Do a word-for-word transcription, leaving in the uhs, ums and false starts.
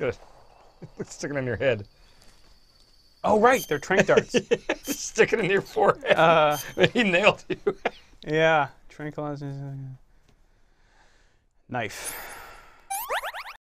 Good. Stick it in your head. Oh, right. They're trank darts. Stick it in your forehead. uh, He nailed you. yeah. Tranquilizers. Knife.